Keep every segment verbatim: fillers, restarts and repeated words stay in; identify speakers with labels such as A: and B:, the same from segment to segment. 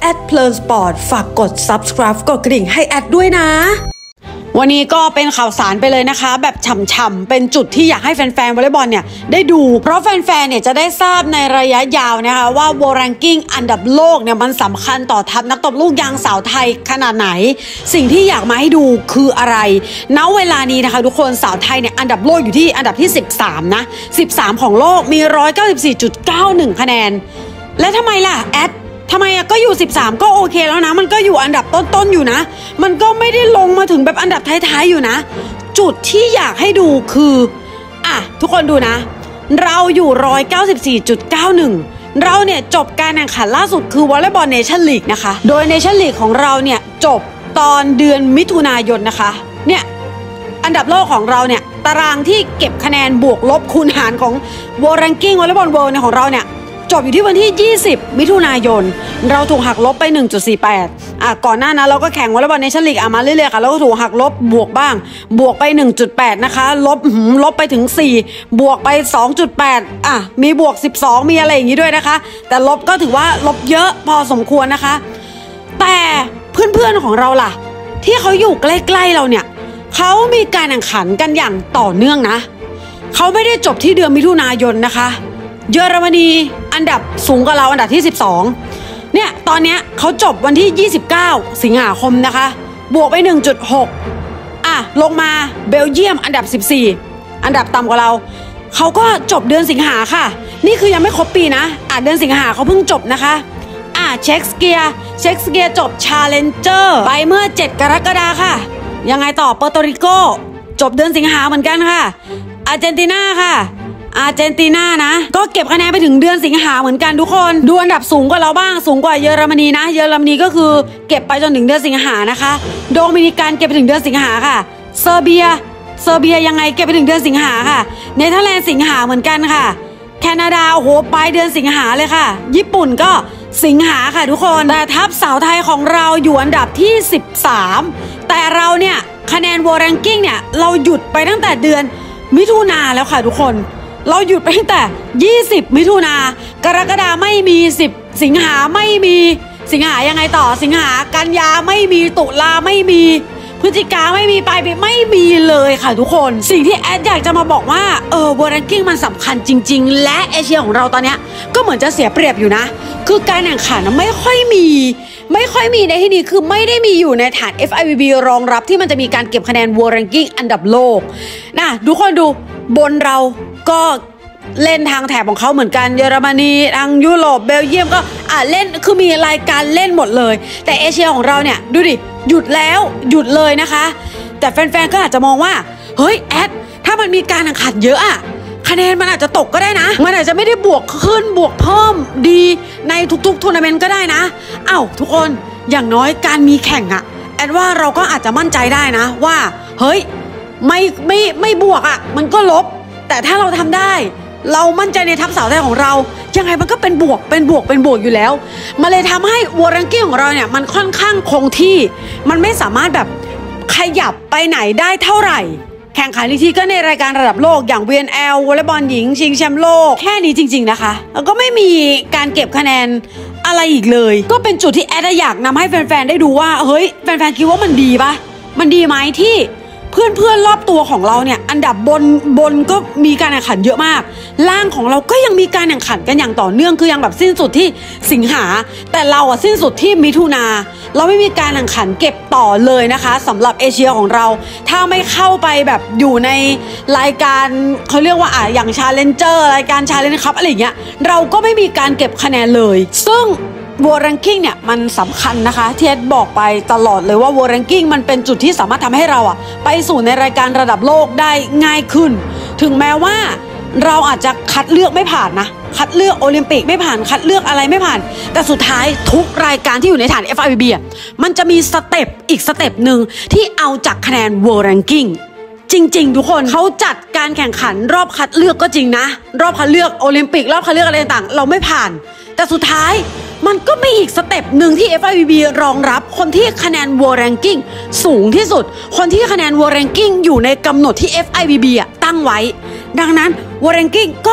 A: แอดเพลินสปอร์ตฝากกด ซับสไครบ์ กดกระดิ่งให้แอดด้วยนะวันนี้ก็เป็นข่าวสารไปเลยนะคะแบบฉ่ำๆเป็นจุดที่อยากให้แฟนๆวอลเลย์บอลเนี่ยได้ดูเพราะแฟนๆเนี่ยจะได้ทราบในระยะยาวนะคะว่า World Ranking อันดับโลกเนี่ยมันสำคัญต่อทัพนักตบลูกยางสาวไทยขนาดไหนสิ่งที่อยากมาให้ดูคืออะไรณเวลานี้นะคะทุกคนสาวไทยเนี่ยอันดับโลกอยู่ที่อันดับที่สิบสามนะสิบสามของโลกมี หนึ่งร้อยเก้าสิบสี่จุดเก้าหนึ่ง คะแนนและทำไมล่ะแอดทำไมอะก็อยู่สิบสามก็โอเคแล้วนะมันก็อยู่อันดับต้นๆอยู่นะมันก็ไม่ได้ลงมาถึงแบบอันดับท้ายๆอยู่นะจุดที่อยากให้ดูคืออ่ะทุกคนดูนะเราอยู่ หนึ่งร้อยเก้าสิบสี่จุดเก้าหนึ่ง เราเนี่ยจบการแข่งขันล่าสุดคือวอลเลย์บอลเนชั่นลีกนะคะโดยเนชั่นลีกของเราเนี่ยจบตอนเดือนมิถุนายนนะคะเนี่ยอันดับโลกของเราเนี่ยตารางที่เก็บคะแนนบวกลบคูณหารของ World Ranking วอลเลย์บอล World เนี่ยของเราเนี่ยจบอยู่ที่วันที่ยี่สิบมิถุนายนเราถูกหักลบไป หนึ่งจุดสี่แปด อ่ะก่อนหน้านั้นเราก็แข่งวอลเลย์บอลเนชั่นลีกอ่ะมาเรื่อยๆค่ะแล้วก็ถูกหักลบบวกบ้างบวกไป หนึ่งจุดแปด นะคะลบหืมลบไปถึงสี่บวกไป สองจุดแปด อ่ะมีบวกสิบสองมีอะไรอย่างงี้ด้วยนะคะแต่ลบก็ถือว่าลบเยอะพอสมควรนะคะแต่เพื่อนๆของเราล่ะที่เขาอยู่ใกล้ๆเราเนี่ยเขามีการแข่งขันกันอย่างต่อเนื่องนะเขาไม่ได้จบที่เดือนมิถุนายนนะคะเยอรมนีอันดับสูงกว่าเราอันดับที่สิบสองเนี่ยตอนเนี้ยเขาจบวันที่ยี่สิบเก้าสิงหาคมนะคะบวกไป หนึ่งจุดหก อ่ะลงมาเบลเยียมอันดับสิบสี่อันดับต่ำกว่าเราเขาก็จบเดือนสิงหาค่ะนี่คือยังไม่ครบปีนะอ่ะเดือนสิงหาเขาเพิ่งจบนะคะอ่ะเช็กสเกียเช็กสเกียจบชาเลนเจอร์ไปเมื่อเจ็ดกรกฎาคมค่ะยังไงต่อเปอร์โตริโกจบเดือนสิงหาเหมือนกันค่ะอาร์เจนตินาค่ะอาร์เจนตินานะก็เก็บคะแนนไปถึงเดือนสิงหาเหมือนกันทุกคนดูอันดับสูงกว่าเราบ้างสูงกว่าเยอรมนีนะเยอรมนีก็คือเก็บไปจนถึงเดือนสิงหานะคะโดมินิกันเก็บไปถึงเดือนสิงหาค่ะเซอร์เบียเซอร์เบียยังไงเก็บไปถึงเดือนสิงหาค่ะเนเธอร์แลนด์สิงหาเหมือนกันค่ะแคนาดาโอ้โหปลายเดือนสิงหาเลยค่ะญี่ปุ่นก็สิงหาค่ะทุกคนแต่ทัพสาวไทยของเราอยู่อันดับที่สิบสามแต่เราเนี่ยคะแนน World Ranking เนี่ยเราหยุดไปตั้งแต่เดือนมิถุนาแล้วค่ะทุกคนเราหยุดไปตั้งแต่ยี่สิบมิถุนากรกฎาไม่มีสิบสิงหาไม่มีสิงหายังไงต่อสิงหากันยาไม่มีตุลาไม่มีพฤศจิกาไม่มีปลายปีไม่มีเลยค่ะทุกคนสิ่งที่แอดอยากจะมาบอกว่าเออ World Ranking มันสำคัญจริงๆและเอเชียของเราตอนเนี้ยก็เหมือนจะเสียเปรียบอยู่นะคือการแข่งขันไม่ค่อยมีไม่ค่อยมีในที่นี้คือไม่ได้มีอยู่ในฐาน เอฟ ไอ วี บี รองรับที่มันจะมีการเก็บคะแนน World Ranking อันดับโลกนะทุกคนดูบนเราก็เล่นทางแถบของเขาเหมือนกันเยอรมนีทางยุโรปเบลเยียมก็อ่ะเล่นคือมีรายการเล่นหมดเลยแต่เอเชียของเราเนี่ยดูดิหยุดแล้วหยุดเลยนะคะแต่แฟนๆก็อาจจะมองว่าเฮ้ยแอดถ้ามันมีการแข่งขันเยอะอะคะแนนมันอาจจะตกก็ได้นะมันอาจจะไม่ได้บวกขึ้นบวกเพิ่มดีในทุกๆทัวร์นาเมนต์ก็ได้นะอ้าวทุกคนอย่างน้อยการมีแข่งอะแอดว่าเราก็อาจจะมั่นใจได้นะว่าเฮ้ยไม่ไม่ไม่บวกอะมันก็ลบแต่ถ้าเราทำได้เรามั่นใจในทัพสาวไทยของเรายังไงมันก็เป็นบวกเป็นบวกเป็นบวกอยู่แล้วมันเลยทำให้ World Ranking ของเราเนี่ยมันค่อนข้างคงที่มันไม่สามารถแบบขยับไปไหนได้เท่าไหร่แข่งขันอีกทีก็ในรายการระดับโลกอย่าง วี เอ็น แอล วอลเลย์บอลหญิงชิงแชมป์โลกแค่นี้จริงๆนะคะแล้วก็ไม่มีการเก็บคะแนนอะไรอีกเลยก็เป็นจุดที่แอดอยากนำให้แฟนๆได้ดูว่าเฮ้ยแฟนๆคิดว่ามันดีปะมันดีไหมที่เพื่อนๆรอบตัวของเราเนี่ยอันดับบนบนก็มีการแข่งขันเยอะมากล่างของเราก็ยังมีการแข่งขันกันอย่างต่อเนื่องคือยังแบบสิ้นสุดที่สิงหาแต่เราอะสิ้นสุดที่มิถุนาเราไม่มีการแข่งขันเก็บต่อเลยนะคะสำหรับเอเชียของเราถ้าไม่เข้าไปแบบอยู่ในรายการเขาเรียกว่าอ่ะอย่างชาเลนเจอร์รายการชาเลนจ์คัพอะไรอย่างเงี้ยเราก็ไม่มีการเก็บคะแนนเลยซึ่งWorld Ranking เนี่ยมันสำคัญนะคะที่เอ็ดบอกไปตลอดเลยว่า World Ranking มันเป็นจุดที่สามารถทำให้เราอะไปสู่ในรายการระดับโลกได้ง่ายขึ้นถึงแม้ว่าเราอาจจะคัดเลือกไม่ผ่านนะคัดเลือกโอลิมปิกไม่ผ่านคัดเลือกอะไรไม่ผ่านแต่สุดท้ายทุกรายการที่อยู่ในฐาน เอฟ ไอ วี บี มันจะมีสเต็ปอีกสเต็ปหนึ่งที่เอาจากคะแนน World Ranking จริงๆทุกคนเขาจัดการแข่งขันรอบคัดเลือกก็จริงนะรอบคัดเลือกโอลิมปิกรอบคัดเลือกอะไรต่างๆเราไม่ผ่านแต่สุดท้ายมันก็มีอีกสเต็ปหนึ่งที่ เอฟ ไอ วี บี รองรับคนที่คะแนน World Ranking สูงที่สุดคนที่คะแนน World Ranking อยู่ในกำหนดที่ เอฟ ไอ วี บี ตั้งไว้ดังนั้น World Ranking ก็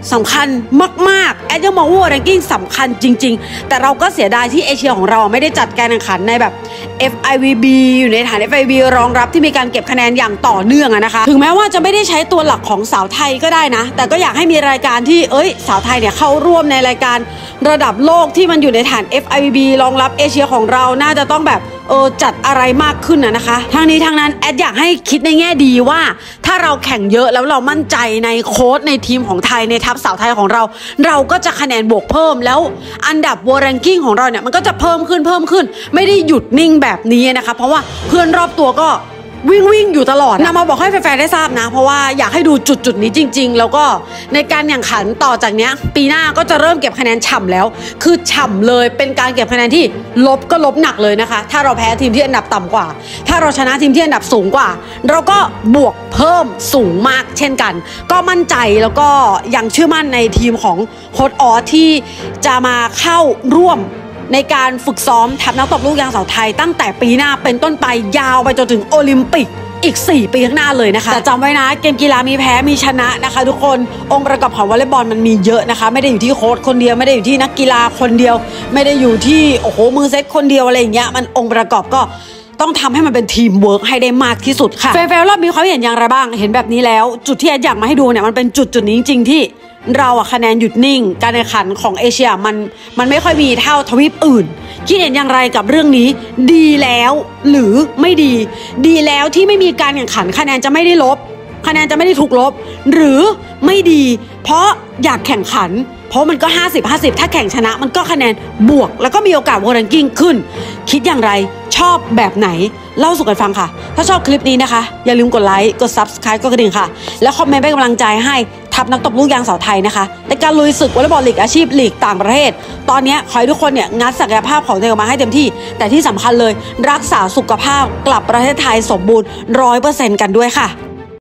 A: สำคัญมากๆแอดยังมองว่าแรงกิ้งสำคัญจริงๆแต่เราก็เสียดายที่เอเชียของเราไม่ได้จัดการแข่งขันในแบบ เอฟ ไอ วี บี อยู่ในฐาน เอฟ ไอ วี บี รองรับที่มีการเก็บคะแนนอย่างต่อเนื่องนะคะถึงแม้ว่าจะไม่ได้ใช้ตัวหลักของสาวไทยก็ได้นะแต่ก็อยากให้มีรายการที่เอ้ยสาวไทยเนี่ยเข้าร่วมในรายการระดับโลกที่มันอยู่ในฐาน เอฟ ไอ วี บี รองรับเอเชียของเราน่าจะต้องแบบเออจัดอะไรมากขึ้นนะนะคะทางนี้ทางนั้นแอดอยากให้คิดในแง่ดีว่าถ้าเราแข่งเยอะแล้วเรามั่นใจในโค้ชในทีมของไทยในทัพสาวไทยของเราเราก็จะคะแนนบวกเพิ่มแล้วอันดับ World Ranking ของเราเนี่ยมันก็จะเพิ่มขึ้นเพิ่มขึ้นไม่ได้หยุดนิ่งแบบนี้นะคะเพราะว่าเพื่อนรอบตัวก็วิ่งวิ่งอยู่ตลอดนำมาบอกให้แฟนๆได้ทราบนะเพราะว่าอยากให้ดูจุดจุดนี้จริงๆแล้วก็ในการแข่งขันต่อจากนี้ปีหน้าก็จะเริ่มเก็บคะแนนฉ่ำแล้วคือฉ่ำเลยเป็นการเก็บคะแนนที่ลบก็ลบหนักเลยนะคะถ้าเราแพ้ทีมที่อันดับต่ำกว่าถ้าเราชนะทีมที่อันดับสูงกว่าเราก็บวกเพิ่มสูงมากเช่นกันก็มั่นใจแล้วก็ยังเชื่อมั่นในทีมของโค้ชออสที่จะมาเข้าร่วมในการฝึกซ้อมทัพนักตบลูกยางสาวไทยตั้งแต่ปีหน้าเป็นต้นไปยาวไปจนถึงโอลิมปิกอีกสี่ปีข้างหน้าเลยนะคะแต่จำไว้นะเกมกีฬามีแพ้มีชนะนะคะทุกคนองค์ประกอบของวอลเลย์บอลมันมีเยอะนะคะไม่ได้อยู่ที่โค้ชคนเดียวไม่ได้อยู่ที่นักกีฬาคนเดียวไม่ได้อยู่ที่โอ้โหมือเซตคนเดียวอะไรอย่างเงี้ยมันองค์ประกอบก็ต้องทำให้มันเป็นทีมเวิร์กให้ได้มากที่สุดค่ะแฟนๆรอบมีความเห็นอย่างไรบ้างเห็นแบบนี้แล้วจุดที่แอดอยากมาให้ดูเนี่ยมันเป็นจุดจุดนี้จริงๆที่เราอะคะแนนหยุดนิ่งการแข่งขันของเอเชียมันมันไม่ค่อยมีเท่าทวีปอื่นคิดเห็นอย่างไรกับเรื่องนี้ดีแล้วหรือไม่ดีดีแล้วที่ไม่มีการแข่งขันคะแนนจะไม่ได้ลบคะแนนจะไม่ได้ถูกลบหรือไม่ดีเพราะอยากแข่งขันเพราะมันก็ห้าสิบ ห้าสิบถ้าแข่งชนะมันก็คะแนนบวกแล้วก็มีโอกาส World Ranking ขึ้นคิดอย่างไรชอบแบบไหนเล่าสู่กันฟังค่ะถ้าชอบคลิปนี้นะคะอย่าลืมกดไลค์กด ซับสไครบ์ กดกระดิ่งค่ะแล้วคอมเมนต์เป็นกำลังใจให้ทัพนักตบลูกยางสาวไทยนะคะในการลุยศึกวอลเลย์บอลลีกอาชีพลีกต่างประเทศตอนนี้ขอให้ทุกคนเนี่ยงัดศักยภาพของตัวเองออกมาให้เต็มที่แต่ที่สำคัญเลยรักษาสุขภาพกลับประเทศไทยสมบูรณ์ ร้อยเปอร์เซ็นต์ กันด้วยค่ะ